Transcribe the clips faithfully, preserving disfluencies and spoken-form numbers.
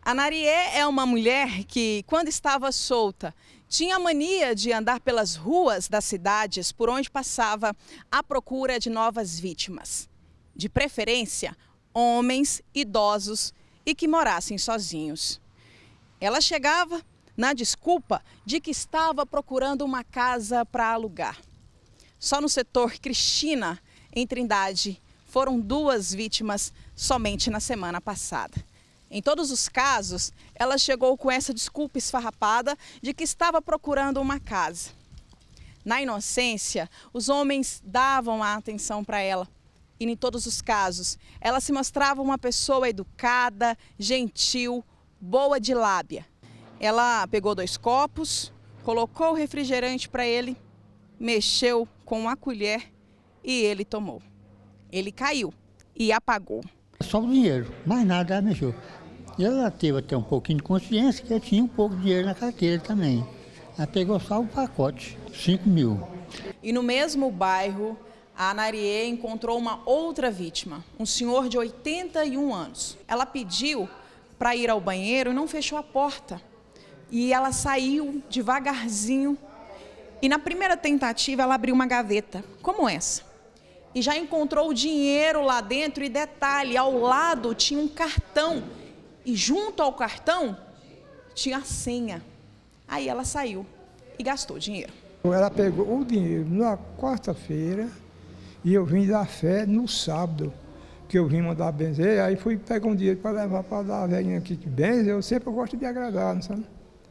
A Nariê é uma mulher que, quando estava solta, tinha a mania de andar pelas ruas das cidades por onde passava à procura de novas vítimas. De preferência, homens idosos e que morassem sozinhos. Ela chegava na desculpa de que estava procurando uma casa para alugar. Só no setor Cristina, em Trindade, foram duas vítimas somente na semana passada. Em todos os casos, ela chegou com essa desculpa esfarrapada de que estava procurando uma casa. Na inocência, os homens davam a atenção para ela. E em todos os casos, ela se mostrava uma pessoa educada, gentil, boa de lábia. Ela pegou dois copos, colocou o refrigerante para ele, mexeu com a colher e ele tomou. Ele caiu e apagou. Só o dinheiro, mais nada ela mexeu. E ela teve até um pouquinho de consciência que tinha um pouco de dinheiro na carteira também. Ela pegou só o pacote, cinco mil. E no mesmo bairro, a Nariê encontrou uma outra vítima, um senhor de oitenta e um anos. Ela pediu para ir ao banheiro e não fechou a porta. E ela saiu devagarzinho. E na primeira tentativa, ela abriu uma gaveta, como essa. E já encontrou o dinheiro lá dentro e, detalhe, ao lado tinha um cartão. E junto ao cartão tinha a senha. Aí ela saiu e gastou o dinheiro. Ela pegou o dinheiro na quarta-feira e eu vim dar fé no sábado, que eu vim mandar benzer. Aí fui pegar um dinheiro para levar para dar a velhinha aqui que benze. Eu sempre gosto de agradar, não sabe?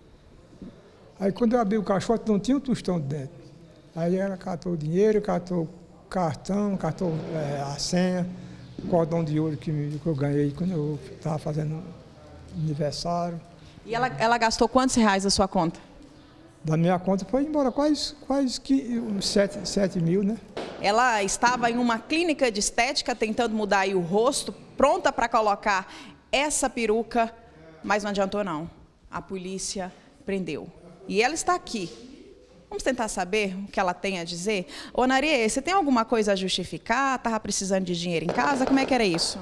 Aí quando eu abri o caixote não tinha um tostão dentro. Aí ela catou o dinheiro, catou o cartão, catou é, a senha, o cordão de ouro que, me, que eu ganhei quando eu estava fazendo aniversário. E ela, ela gastou quantos reais da sua conta? Da minha conta foi embora quase, quase que sete, sete mil, né? Ela estava em uma clínica de estética tentando mudar aí o rosto, pronta para colocar essa peruca, mas não adiantou não. A polícia prendeu. E ela está aqui. Vamos tentar saber o que ela tem a dizer? Ô, Nariê, você tem alguma coisa a justificar? Estava precisando de dinheiro em casa? Como é que era isso?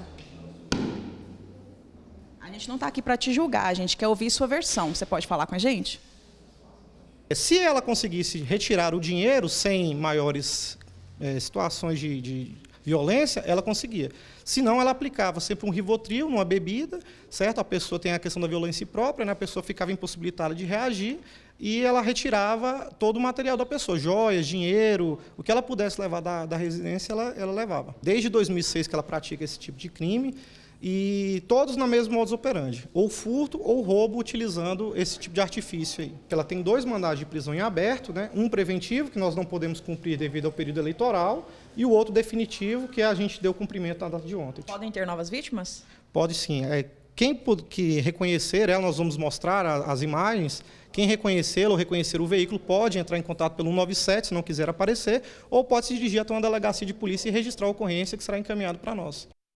A gente não está aqui para te julgar, a gente quer ouvir sua versão. Você pode falar com a gente? Se ela conseguisse retirar o dinheiro sem maiores é, situações de, de violência, ela conseguia. Se não, ela aplicava sempre um Rivotril numa bebida, certo? A pessoa tem a questão da violência própria, né? A pessoa ficava impossibilitada de reagir e ela retirava todo o material da pessoa, joias, dinheiro, o que ela pudesse levar da, da residência, ela, ela levava. Desde dois mil e seis que ela pratica esse tipo de crime, e todos na mesma modus operandi, ou furto ou roubo utilizando esse tipo de artifício aí. Ela tem dois mandados de prisão em aberto, né? Um preventivo, que nós não podemos cumprir devido ao período eleitoral, e o outro definitivo, que a gente deu cumprimento na data de ontem. Podem ter novas vítimas? Pode sim. É, quem que reconhecer ela, nós vamos mostrar a, as imagens, quem reconhecê-la ou reconhecer o veículo pode entrar em contato pelo cento e noventa e sete, se não quiser aparecer, ou pode se dirigir até uma delegacia de polícia e registrar a ocorrência que será encaminhado para nós.